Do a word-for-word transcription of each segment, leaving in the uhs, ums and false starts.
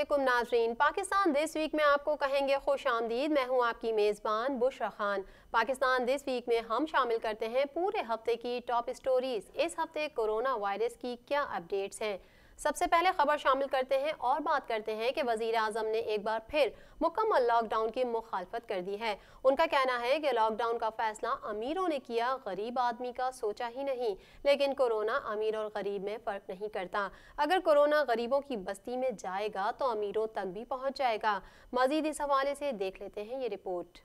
अस्सलामुअलैकुम नाज़रीन। Pakistan this week में आपको कहेंगे खुश आमदीद। मैं हूं आपकी मेज़बान बुशरा खान। पाकिस्तान दिस वीक में हम शामिल करते हैं पूरे हफ्ते की टॉप स्टोरीज। इस हफ्ते कोरोना वायरस की क्या अपडेट्स हैं, सबसे पहले खबर शामिल करते हैं और बात करते हैं कि वज़ीर आज़म ने एक बार फिर मुकम्मल लॉकडाउन की मुखालफत कर दी है। उनका कहना है कि लॉकडाउन का फैसला अमीरों ने किया, गरीब आदमी का सोचा ही नहीं। लेकिन कोरोना अमीर और गरीब में फ़र्क नहीं करता। अगर कोरोना गरीबों की बस्ती में जाएगा तो अमीरों तक भी पहुँच जाएगा। मज़ीद इस हवाले से देख लेते हैं ये रिपोर्ट।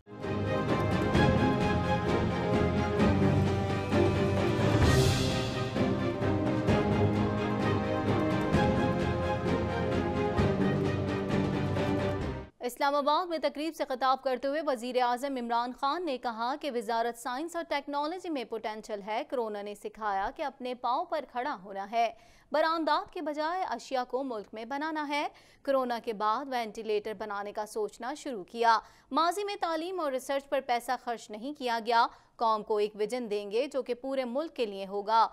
इस्लामाबाद में तकरीब से खिताब करते हुए वज़ीर आज़म इमरान खान ने कहा कि वजारत साइंस और टेक्नोलॉजी में पोटेंशल है। कोरोना ने सिखाया कि अपने पाँव पर खड़ा होना है, बरामदात के बजाय अशिया को मुल्क में बनाना है। कोरोना के बाद वेंटिलेटर बनाने का सोचना शुरू किया। माजी में तालीम और रिसर्च पर पैसा खर्च नहीं किया गया। कौम को एक विजन देंगे जो कि पूरे मुल्क के लिए होगा।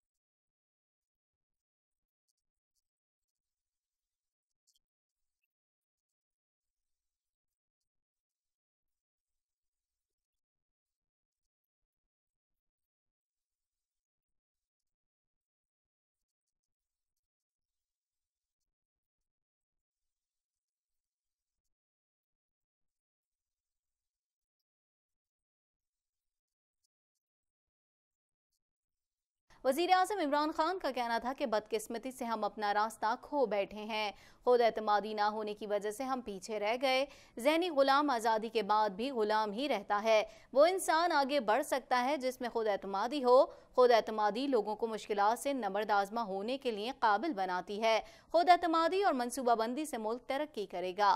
वज़ीर आज़म इमरान खान का कहना था कि बदकिस्मती से हम अपना रास्ता खो बैठे हैं। खुद एतमादी ना होने की वजह से हम पीछे रह गए। ज़हनी गुलाम आज़ादी के बाद भी गुलाम ही रहता है। वो इंसान आगे बढ़ सकता है जिसमें खुद एतमादी हो। खुद एतमादी लोगों को मुश्किलात से नबरदाज़मा होने के लिए काबिल बनाती है। खुद एतमादी और मनसूबाबंदी से मुल्क तरक्की करेगा।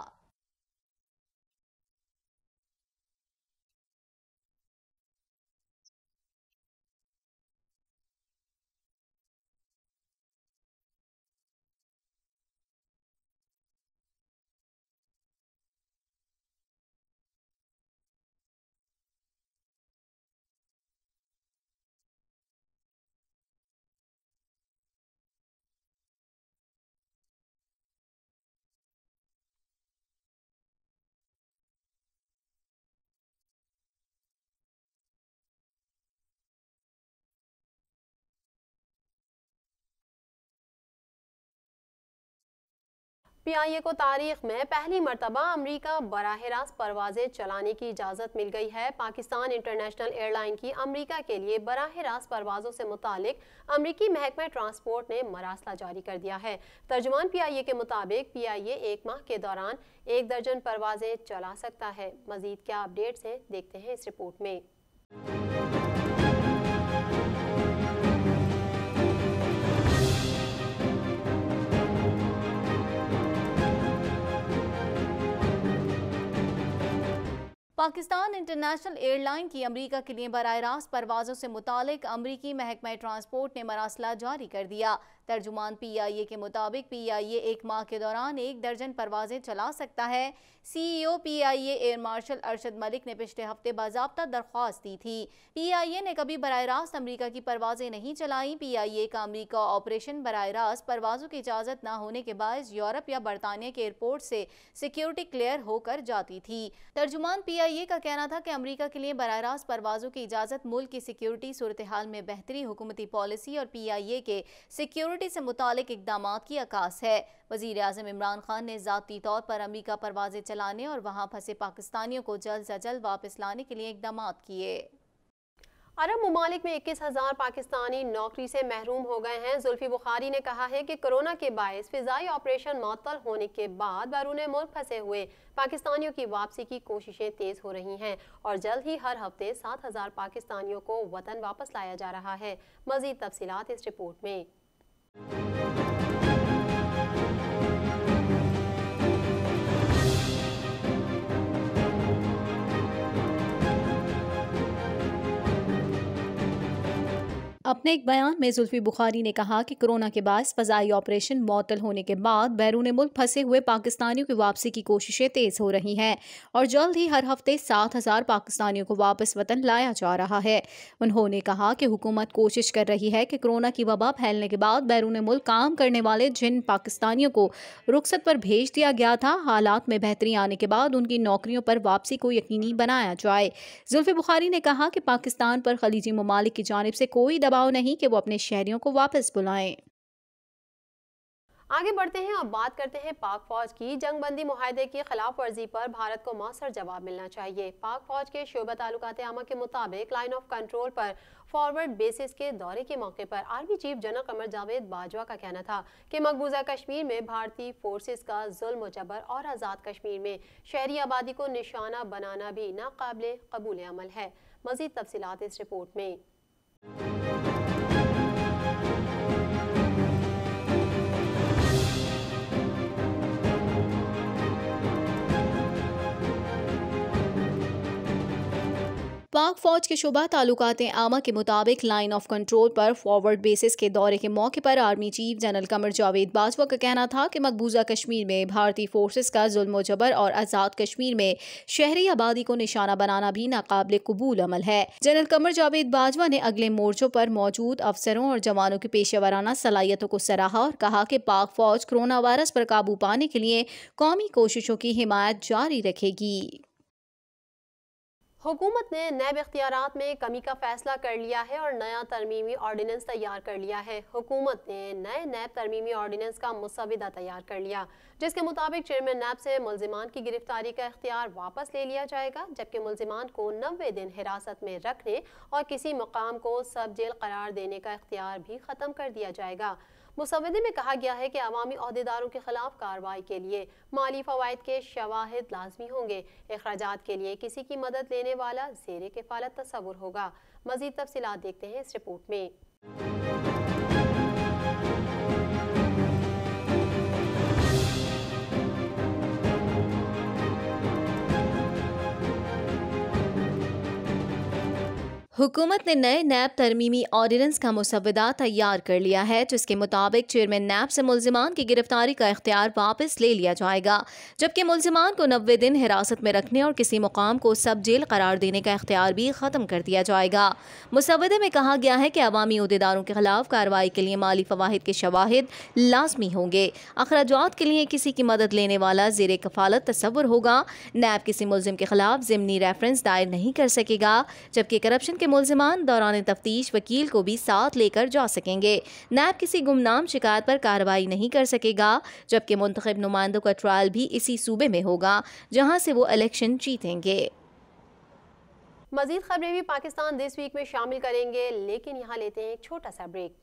पी आई ए को तारीख में पहली मरतबा अमरीका बराह रास्त परवाजें चलाने की इजाज़त मिल गई है। पाकिस्तान इंटरनेशनल एयरलाइन की अमरीका के लिए बराह रास्त परवाज़ों से मुतालिक अमरीकी महकमा ट्रांसपोर्ट ने मरासला जारी कर दिया है। तर्जुमान पी आई ए के मुताबिक पी आई ए एक माह के दौरान एक दर्जन परवाजें चला सकता है। मज़ीद क्या अपडेट्स हैं, देखते हैं इस रिपोर्ट में। पाकिस्तान इंटरनेशनल एयरलाइन की अमरीका के लिए बराह रास्त परवाज़ों से मुतालिक अमरीकी महकमा ट्रांसपोर्ट ने मरासला जारी कर दिया। तर्जुमान पी आई ए के मुताबिक पी आई ए एक माह के दौरान एक दर्जन परवाजें चला सकता है। C E O P I A air marshal Arshad Malik ने पिछले हफ्ते बाज़ाब्ता दरख्वास्त दी थी। पी आई ए ने कभी बराह रास्त अमरीका की परवाजें नहीं चलाई। पी आई ए का अमरीका ऑपरेशन बराह रास्त परवाज़ों की इजाज़त न होने के बायस यूरोप या बरतानिया के एयरपोर्ट से सिक्योरिटी क्लियर होकर जाती थी। तर्जुमान पी आई ए का कहना था कि अमरीका के लिए बराह रास्त परवाज़ों की इजाज़त मुल्क की सिक्योरिटी सूरत हाल में बेहतरी, हुकूमती पॉलिसी और पी आई ए के सिक्योरिटी से मुतालिक इक़दामात की अक्कास है। वज़ीर आज़म इमरान खान ने ज़ाती तौर पर अमरीका परवाज़ें चलाने और वहाँ फंसे पाकिस्तानियों को जल्द से जल्द वापस लाने के लिए इक़दामात किए। अरब ममालिक में इक्कीस हजार पाकिस्तानी नौकरी से महरूम हो गए हैं। जुल्फी बुखारी ने कहा है कि कोरोना के बायस फिजाई ऑपरेशन मुअत्तल होने के बाद बैरून मुल्क फंसे हुए पाकिस्तानियों की वापसी की कोशिशें तेज हो रही हैं और जल्द ही हर हफ्ते सात हजार पाकिस्तानियों को वतन वापस लाया जा रहा है। मजीद तफसीलात इस रिपोर्ट में। अपने एक बयान में जुल्फी बुखारी ने कहा कि कोरोना के बायस फजाई ऑपरेशन मअतल होने के बाद बैरून मुल्क फंसे हुए पाकिस्तानियों की वापसी की कोशिशें तेज हो रही हैं और जल्द ही हर हफ्ते सात हजार पाकिस्तानियों को वापस वतन लाया जा रहा है। उन्होंने कहा कि हुकूमत कोशिश कर रही है कि कोरोना की वबा फैलने के बाद बैरून मुल्क काम करने वाले जिन पाकिस्तानियों को रुखसत पर भेज दिया गया था, हालात में बेहतरी आने के बाद उनकी नौकरियों पर वापसी को यकीनी बनाया जाए। जुल्फी बुखारी ने कहा कि पाकिस्तान पर खलीजी ममालिक की जानिब से कोई दबाव नहीं कि वो अपने शहरियों को वापस बुलाएं। आगे बढ़ते हैं और बात करते हैं पाक फौज की। जंगबंदी मुआहदे की खिलाफ वर्जी पर भारत को मौसर जवाब मिलना चाहिए। पाक फौज के शोबा ताल्लुकात आमा के मुताबिक लाइन ऑफ कंट्रोल पर फॉरवर्ड बेसिस के दौरे के मौके पर army chief general Qamar Javed Bajwa का कहना था कि मकबूजा कश्मीर में भारतीय फोर्सेस का जुल्म जबर और आज़ाद कश्मीर में शहरी आबादी को निशाना बनाना भी नाकाबिले कबूल अमल है। मज़ीद तफसीलात इस रिपोर्ट में। पाक फौज के शुबा ताल्लुकात आमा के मुताबिक लाइन ऑफ कंट्रोल पर फॉरवर्ड बेसिस के दौरे के मौके पर army chief general Qamar Javed Bajwa का कहना था कि मकबूजा कश्मीर में भारतीय फोर्सेस का जुल्म जबर और आज़ाद कश्मीर में शहरी आबादी को निशाना बनाना भी नाकाबिले कबूल अमल है। जनरल कमर जावेद बाजवा ने अगले मोर्चों पर मौजूद अफसरों और जवानों की पेशेवराना सलाहियतों को सराहा और कहा कि पाक फौज कोरोना वायरस पर काबू पाने के लिए कौमी कोशिशों की हिमायत जारी रखेगी। हुकूमत ने नैब इख्तियारात में कमी का फैसला कर लिया है और नया तरमीमी ऑर्डिनेंस तैयार कर लिया है। हुकूमत ने नए नैब तरमीमी ऑर्डिनेंस का मुसविदा तैयार कर लिया, जिसके मुताबिक चेयरमैन नैब से मुल्जिमान की गिरफ्तारी का इख्तियार वापस ले लिया जाएगा, जबकि मुल्जिमान को नब्बे दिन हिरासत में रखने और किसी मकाम को सब जेल करार देने का इख्तियार भी ख़त्म कर दिया जाएगा। मुसवदे में कहा गया है कि अवामी अहदेदारों के खिलाफ कार्रवाई के लिए माली फवाइद के शवाहिद लाजमी होंगे। अखराजात के लिए किसी की मदद लेने वाला ज़ेरे किफ़ालत तस्वुर होगा। मज़ीद तफसीलात देखते हैं इस रिपोर्ट में। हुकूमत ने नए नैब तरमीमी ऑर्डिनेंस का मुसवदा तैयार कर लिया है, जिसके मुताबिक चेयरमैन नैब से मुल्जिमान की गिरफ्तारी का इख्तियार वापस ले लिया जाएगा, जबकि मुल्जिमान को नब्बे दिन हिरासत में रखने और किसी मुकाम को सब जेल करार देने का इख्तियार भी ख़त्म कर दिया जाएगा। मुसवदे में कहा गया है कि अवामी अहदेदारों के खिलाफ कार्रवाई के लिए माली फवाहिद के शवाहिद लाजमी होंगे। अखराजात के लिए किसी की मदद लेने वाला ज़ेरे कफ़ालत तस्वुर होगा। नैब किसी मुल्जिम के खिलाफ ज़िमनी रेफरेंस दायर नहीं कर सकेगा, जबकि करप्शन के मुल्जिमान दौरान तफ्तीश वकील को भी साथ लेकर जा सकेंगे। नैब किसी गुमनाम शिकायत पर कार्रवाई नहीं कर सकेगा, जबकि मुंतखब नुमाइंदों का ट्रायल भी इसी सूबे में होगा जहां से वो इलेक्शन जीतेंगे। मजीद खबरें भी पाकिस्तान दिस वीक में शामिल करेंगे, लेकिन यहाँ लेते हैं एक छोटा सा ब्रेक।